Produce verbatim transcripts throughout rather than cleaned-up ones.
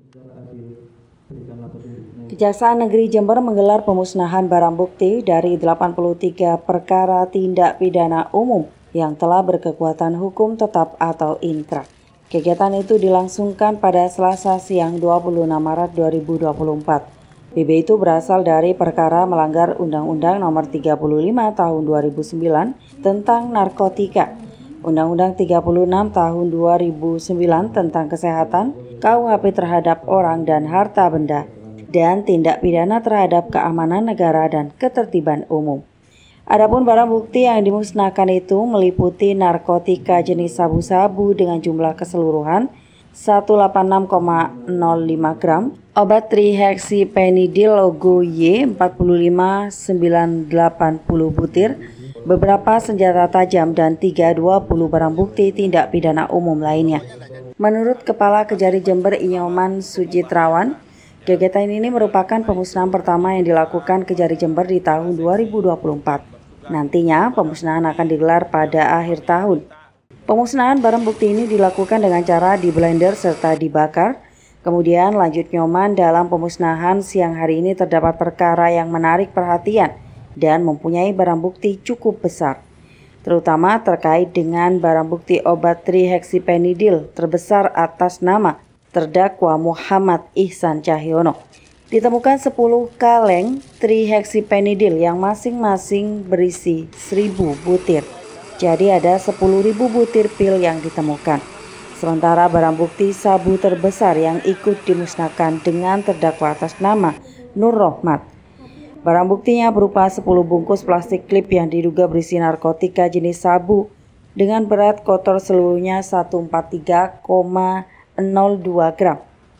Kejaksaan Negeri Jember menggelar pemusnahan barang bukti dari delapan puluh tiga perkara tindak pidana umum yang telah berkekuatan hukum tetap atau inkrah. Kegiatan itu dilangsungkan pada Selasa siang dua puluh enam Maret dua ribu dua puluh empat. B B itu berasal dari perkara melanggar Undang-Undang Nomor tiga puluh lima Tahun dua ribu sembilan tentang narkotika, Undang-Undang tiga puluh enam Tahun dua ribu sembilan tentang kesehatan, K U H P terhadap orang dan harta benda, dan tindak pidana terhadap keamanan negara dan ketertiban umum. Adapun barang bukti yang dimusnahkan itu meliputi narkotika jenis sabu-sabu dengan jumlah keseluruhan seratus delapan puluh enam koma nol lima gram, obat trihexyphenidyl logo Y empat lima sembilan delapan nol butir, beberapa senjata tajam, dan tiga ratus dua puluh barang bukti tindak pidana umum lainnya. Menurut Kepala Kejari Jember Inyoman Sujitrawan, kegiatan ini merupakan pemusnahan pertama yang dilakukan Kejari Jember di tahun dua ribu dua puluh empat. Nantinya pemusnahan akan digelar pada akhir tahun. Pemusnahan barang bukti ini dilakukan dengan cara di blender serta dibakar. Kemudian lanjut Nyoman dalam pemusnahan siang hari ini terdapat perkara yang menarik perhatian dan mempunyai barang bukti cukup besar, terutama terkait dengan barang bukti obat trihexyphenidyl terbesar atas nama terdakwa Muhammad Ihsan Cahyono. Ditemukan sepuluh kaleng trihexyphenidyl yang masing-masing berisi seribu butir. Jadi ada sepuluh ribu butir pil yang ditemukan. Sementara barang bukti sabu terbesar yang ikut dimusnahkan dengan terdakwa atas nama Nur Rohmat. Barang buktinya berupa sepuluh bungkus plastik klip yang diduga berisi narkotika jenis sabu dengan berat kotor seluruhnya seratus empat puluh tiga koma nol dua gram.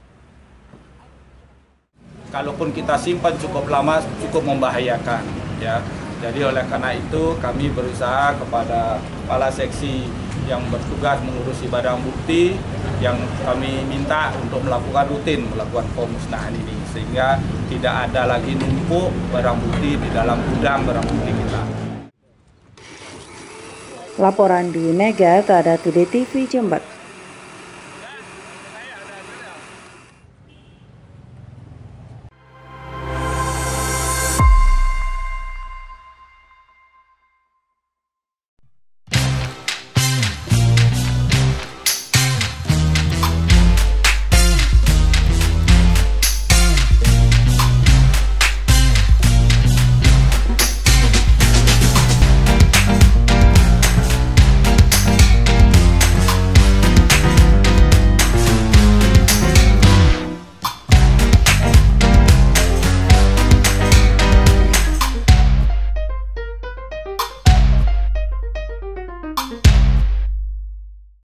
Kalaupun kita simpan cukup lama, cukup membahayakan, ya. Jadi oleh karena itu kami berusaha kepada kepala seksi yang bertugas mengurusi barang bukti yang kami minta untuk melakukan rutin melakukan pemusnahan ini, sehingga tidak ada lagi numpuk barang bukti di dalam gudang barang bukti kita. Laporan di Mega Tada Today T V Jember.